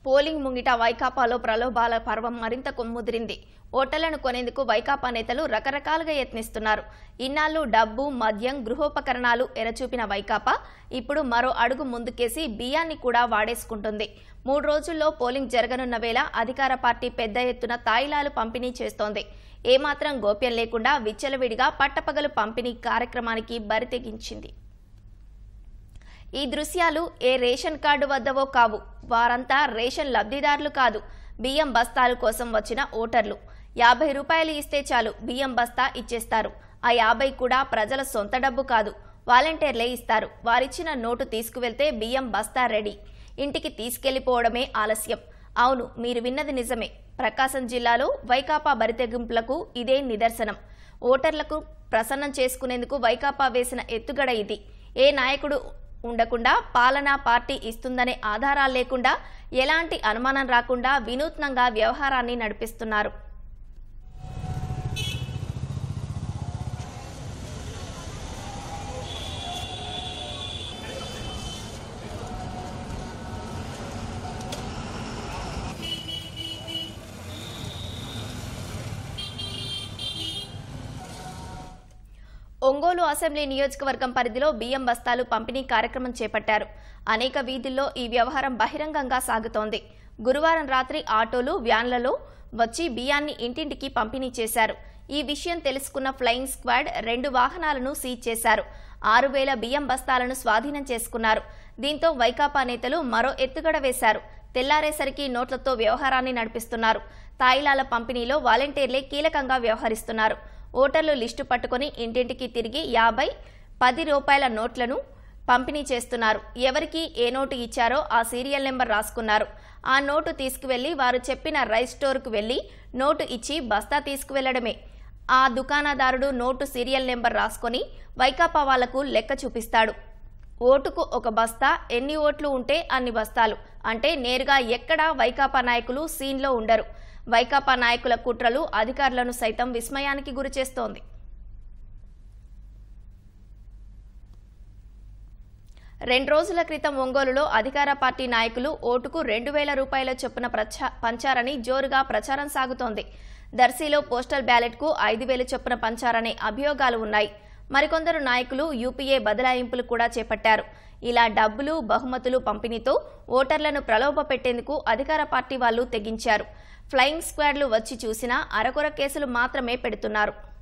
Polling ముంగిట వైకాపాలో ప్రలోభాల పర్వం మరింత ముదిరింది. ఓటర్లను కొనేందుకు వైకాపా నేతలు రకరకాలుగా యత్నిస్తున్నారు. ఇన్నాళ్లు డబ్బు, మద్యం, గృహోపకరణాలు ఎరచూపిన వైకాపా ఇప్పుడు మరో అడుగు ముందుకేసి బియ్యాన్ని కూడా వాడేసుకుంటుంది. 3 రోజుల్లో పోలింగ్ జరగనున్న వేళ అధికార పార్టీ పెద్ద ఎత్తున తాయిలాలు పంపిణీ చేస్తోంది. ఏమాత్రం గోప్యం లేకుండా విచ్చలవిడిగా పట్టపగలు పంపిణీ కార్యక్రమానికి బరితెగించింది. ఈ దృశ్యాలు ఏ రేషన్ కార్డు వద్దవో కావు. వారంతా రేషన్ లబ్ధిదారులు కాదు, బియ్యం బస్తాల కోసం వచ్చిన ఓటర్లు. 50 రూపాయలు ఇస్తే చాలు బియ్యం బస్తా ఇచ్చేస్తారు. ఆ 50 కూడా ప్రజల సొంత డబ్బు కాదు, వాలంటీర్లే ఇస్తారు. వారిచ్చిన నోటు తీసుకువెళ్తే బియ్యం బస్తా రెడీ, ఇంటికి తీసుకెళ్లిపోవడమే ఆలస్యం. అవును, మీరు విన్నది నిజమే. ప్రకాశం జిల్లాలో వైకాపా బరితెగింపులకు ఇదే నిదర్శనం. ఓటర్లకు ప్రసన్నం చేసుకునేందుకు వైకాపా వేసిన ఎత్తుగడ ఇది. ఏ నాయకుడు ఉండకుండా పాలనా పార్టీ ఇస్తుందనే ఆధారాలు లేకుండా, ఎలాంటి అనుమానం రాకుండా వినూత్నంగా వ్యవహారాన్ని నడిపిస్తున్నారు. ఒంగోలు అసెంబ్లీ నియోజకవర్గం పరిధిలో బియ్యం బస్తాలు పంపిణీ కార్యక్రమం చేపట్టారు. అనేక వీధుల్లో ఈ వ్యవహారం బహిరంగంగా సాగుతోంది. గురువారం రాత్రి ఆటోలు, వ్యాన్లలో వచ్చి బియ్యాన్ని ఇంటింటికి పంపిణీ చేశారు. ఈ విషయం తెలుసుకున్న ఫ్లయింగ్ స్క్వాడ్ 2 వాహనాలను సీజ్ చేశారు. 6000 బియ్యం బస్తాలను స్వాధీనం చేసుకున్నారు. దీంతో వైకాపా నేతలు మరో ఎత్తుగడ వేశారు. తెల్లారేసరికి నోట్లతో వ్యవహారాన్ని నడిపిస్తున్నారు. తాయిలాల పంపిణీలో వాలంటీర్లే కీలకంగా వ్యవహరిస్తున్నారు. ఓటర్లు లిస్టు పట్టుకుని ఇంటింటికి తిరిగి 50, 10 రూపాయల నోట్లను పంపిణీ చేస్తున్నారు. ఎవరికి ఏ నోటు ఇచ్చారో ఆ సీరియల్ నెంబర్ రాసుకున్నారు. ఆ నోటు తీసుకువెళ్లి వారు చెప్పిన రైస్ స్టోర్కు వెళ్లి నోటు ఇచ్చి బస్తా తీసుకువెళ్లడమే. ఆ దుకాణదారుడు నోటు సీరియల్ నెంబర్ రాసుకొని వైకాపా వాళ్లకు లెక్క చూపిస్తాడు. ఓటుకు ఒక బస్తా, ఎన్ని ఓట్లు ఉంటే అన్ని బస్తాలు అంటే నేరుగా ఎక్కడా వైకాపా నాయకులు సీన్లో ఉండరు. వైకాపా నాయకుల కుట్రలు అధికారులను సైతం విస్మయానికి గురిచేస్తోంది. రెండు రోజుల క్రితం ఒంగోలులో అధికార పార్టీ నాయకులు ఓటుకు 2000 రూపాయల చొప్పున పంచారని జోరుగా ప్రచారం సాగుతోంది. దర్శిలో పోస్టల్ బ్యాలెట్కు 5000 చొప్పున పంచారనే అభియోగాలు ఉన్నాయి. మరికొందరు నాయకులు యూపీఏ బదలాయింపులు కూడా చేపట్టారు. ఇలా డబ్బులు, బహుమతులు పంపిణీతో ఓటర్లను ప్రలోభ పెట్టేందుకు అధికార పార్టీ వాళ్లు తెగించారు. ఫ్లయింగ్ స్క్వాడ్లు వచ్చి చూసినా అరకొర కేసులు మాత్రమే పెడుతున్నారు.